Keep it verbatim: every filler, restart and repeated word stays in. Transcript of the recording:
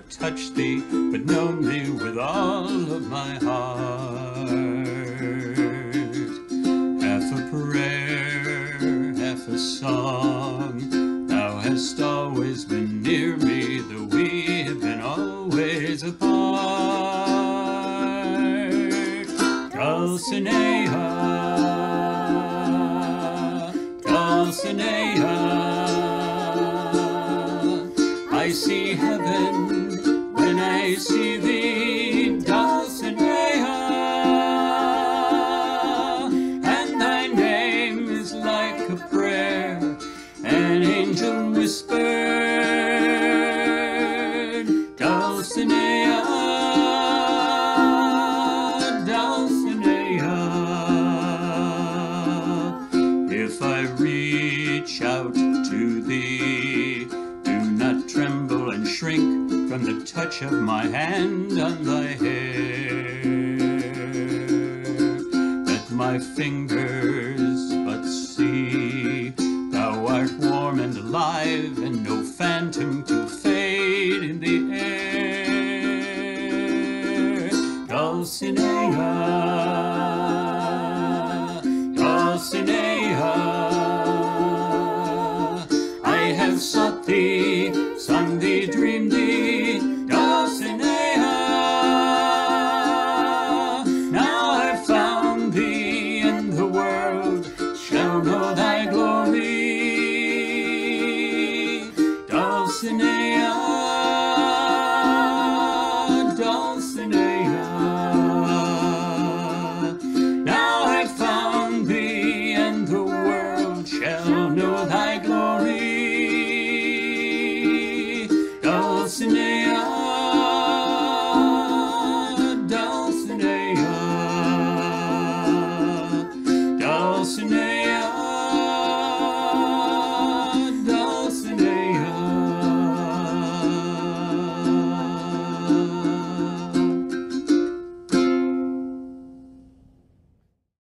touched thee, but known thee with all of my heart. Half a prayer, half a song, thou hast always been near me, though we have been always apart. Dulcinea, Dulcinea, I see heaven when I see thee, Dulcinea, and thy name is like a prayer an angel whispered. Dulcinea, Dulcinea, if I reach out to thee, do not tremble and shrink from the touch of my hand on thy hair. Let my fingers but see thou art warm and alive, and no phantom to fade in the air. Dulcinea,